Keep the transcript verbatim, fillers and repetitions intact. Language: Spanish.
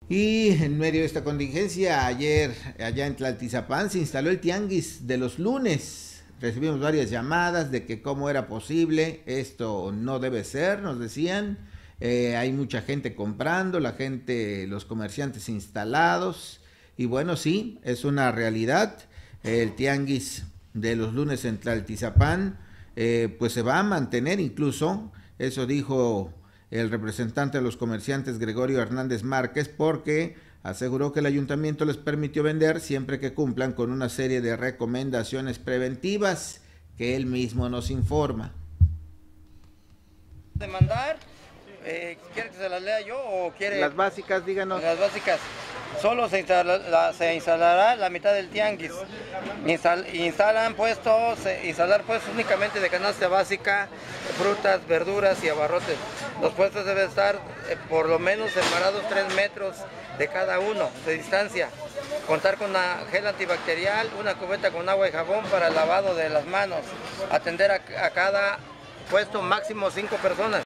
Y en medio de esta contingencia, ayer allá en Tlaltizapán se instaló el tianguis de los lunes. Recibimos varias llamadas de que cómo era posible, esto no debe ser, nos decían. Eh, hay mucha gente comprando, la gente, los comerciantes instalados. Y bueno, sí, es una realidad. El tianguis de los lunes en Tlaltizapán, eh, pues se va a mantener incluso, eso dijo el representante de los comerciantes Gregorio Hernández Márquez, porque aseguró que el ayuntamiento les permitió vender siempre que cumplan con una serie de recomendaciones preventivas que él mismo nos informa. Demandar, eh, ¿quiere que se las lea yo o quiere? Las básicas, díganos. Las básicas. Solo se, instala, la, se instalará la mitad del tianguis. Instal, instalan puestos, eh, instalar puestos únicamente de canasta básica, frutas, verduras y abarrotes. Los puestos deben estar eh, por lo menos separados tres metros de cada uno de distancia. Contar con una gel antibacterial, una cubeta con agua y jabón para el lavado de las manos. Atender a, a cada puesto máximo cinco personas.